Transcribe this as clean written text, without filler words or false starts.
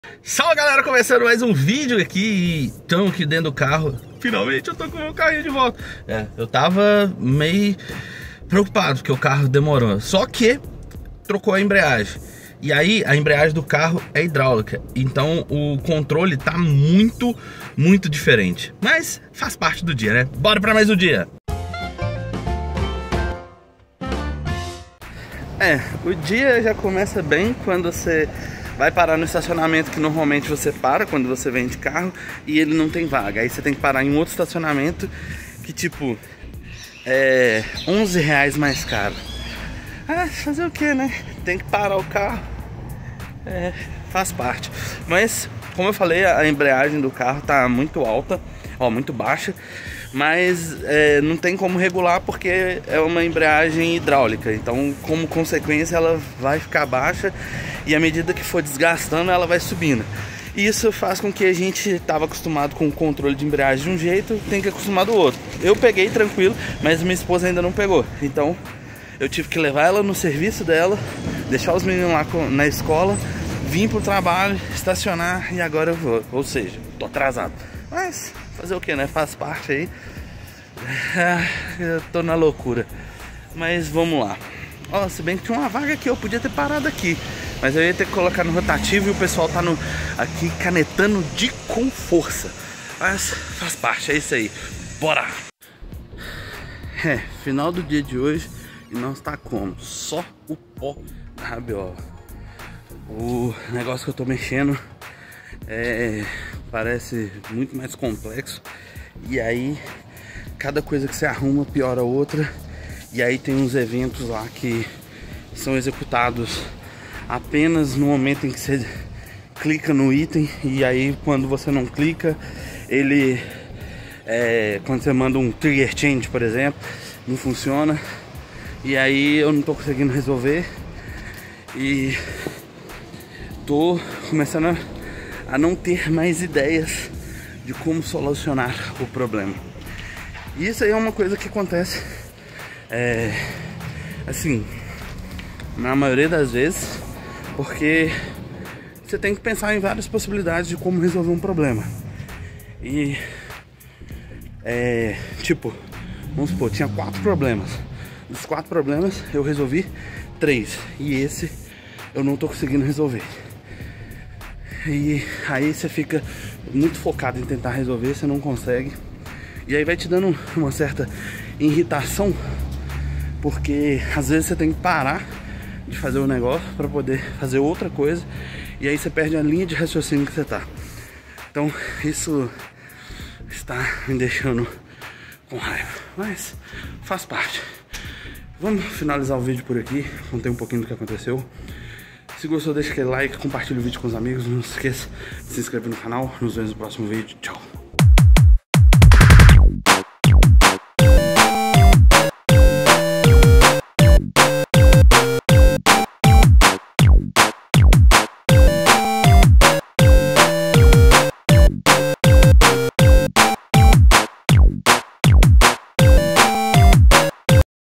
Salve galera, começando mais um vídeo aqui. Estamos aqui dentro do carro. Finalmente eu tô com o meu carrinho de volta. Eu tava meio preocupado porque o carro demorou. Só que trocou a embreagem. E aí a embreagem do carro é hidráulica. Então o controle tá muito diferente. Mas faz parte do dia, né? Bora pra mais um dia. O dia já começa bem quando você vai parar no estacionamento que normalmente você para quando você vem de carro e ele não tem vaga. Aí você tem que parar em um outro estacionamento que tipo é R$11 mais caro. Fazer o que, né? Tem que parar o carro. Faz parte. Mas como eu falei, a embreagem do carro tá muito alta, muito baixa. Mas não tem como regular porque é uma embreagem hidráulica. Então, como consequência, ela vai ficar baixa e à medida que for desgastando, ela vai subindo. E isso faz com que a gente estava acostumado com o controle de embreagem de um jeito, tem que acostumar do outro. Eu peguei tranquilo, mas minha esposa ainda não pegou. Então, eu tive que levar ela no serviço dela, deixar os meninos lá na escola, vim pro trabalho, estacionar e agora eu vou. Ou seja, tô atrasado. Mas fazer o que, né? Faz parte aí. Eu tô na loucura. Mas vamos lá. Se bem que tinha uma vaga aqui, eu podia ter parado aqui. Mas eu ia ter que colocar no rotativo e o pessoal tá aqui canetando com força. Mas faz parte, é isso aí. Bora! Final do dia de hoje e nós tá como? Só o pó da rabiola. O negócio que eu tô mexendo parece muito mais complexo. E aí cada coisa que você arruma piora a outra. E aí tem uns eventos lá que são executados apenas no momento em que você clica no item. E aí quando você não clica, ele quando você manda um trigger change, por exemplo, não funciona. E aí eu não tô conseguindo resolver. E tô começando a não ter mais ideias de como solucionar o problema. E isso aí é uma coisa que acontece assim, na maioria das vezes, porque você tem que pensar em várias possibilidades de como resolver um problema. E tipo, vamos supor, tinha 4 problemas. Dos 4 problemas eu resolvi 3 e esse eu não tô conseguindo resolver. E aí você fica muito focado em tentar resolver, você não consegue. E aí vai te dando uma certa irritação, porque às vezes você tem que parar de fazer o negócio para poder fazer outra coisa. E aí você perde a linha de raciocínio que você tá. Então isso está me deixando com raiva, mas faz parte. Vamos finalizar o vídeo por aqui. Contei um pouquinho do que aconteceu. Se gostou, deixa aquele like, compartilha o vídeo com os amigos. Não se esqueça de se inscrever no canal. Nos vemos no próximo vídeo. Tchau.